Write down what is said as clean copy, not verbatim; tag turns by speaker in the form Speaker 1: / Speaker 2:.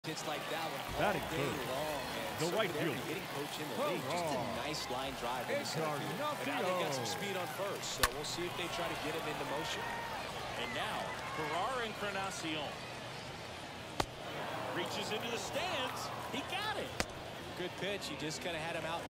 Speaker 1: Hits like that one all
Speaker 2: Batting
Speaker 1: day
Speaker 2: third,
Speaker 1: long, man.
Speaker 2: the
Speaker 1: So
Speaker 2: right
Speaker 1: every
Speaker 2: fielder.
Speaker 1: hitting coach in the league. Just a nice line drive in the center field.
Speaker 3: And now they got some speed on first, so we'll see if they try to get him into motion.
Speaker 4: And now, Ferrar Encarnacion reaches into the stands. He got it.
Speaker 3: Good pitch. He just kind of had him out.